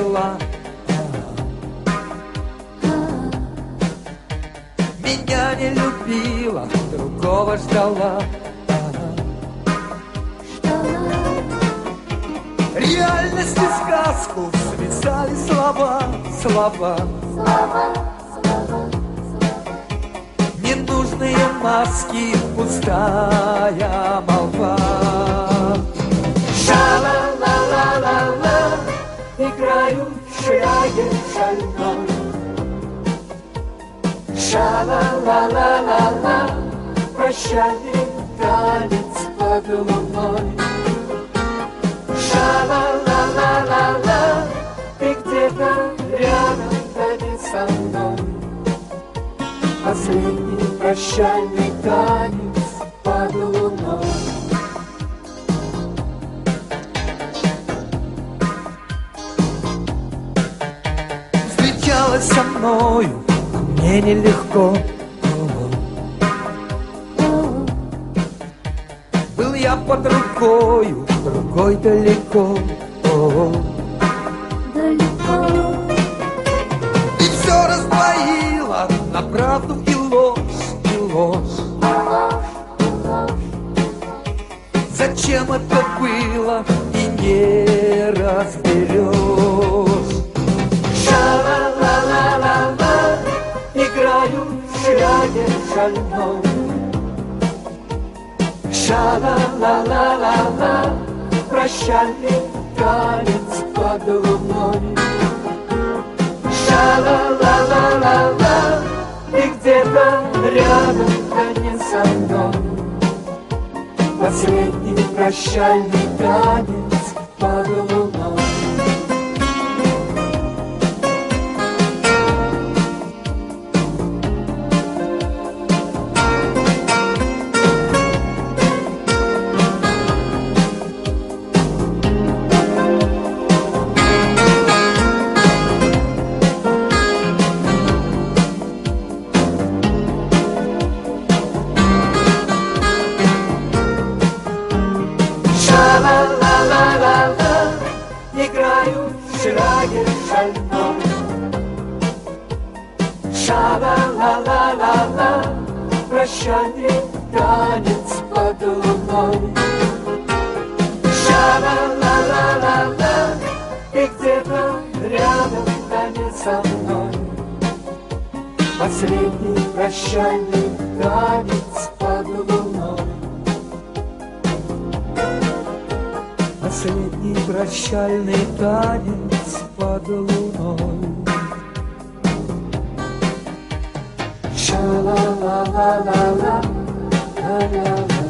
дела. Меня не любила, другого ждала. Реальность и сказку связали слова, слова. Ненужные маски, пустая молва. Ша-ла-ла-ла-ла-ла, играю в шлягер шальной. Ша-ла-ла-ла-ла-ла, прощальный танец под луной. Ша-ла-ла-ла-ла-ла, ты где-то рядом, да не со мной. Последний прощальный танец под луной. Встречалась со мною, а мне нелегко. Был я под рукою, другой далеко. Далеко. И все раздвоила на правду и ложь, и ложь. Зачем это было, и не разберешь. Ша-ла-ла-ла-ла-ла, играю в шлягер шальной. Ша-ла-ла-ла-ла-ла, прощальный танец под луной. Ша-ла-ла-ла-ла-ла, ты где-то рядом, да не со мной. Последний прощальный танец под луной. Ша-ла-ла-ла-ла-ла, играю в шлягер шальной. Ша-ла-ла-ла-ла-ла, прощальный танец под луной. Ша-ла-ла-ла-ла-ла, ты где-то рядом, да не со мной. Последний прощальный танец под луной. Последний прощальный танец под луной. Ша-ла-ла-ла-ла-ла, ла-ла-ла.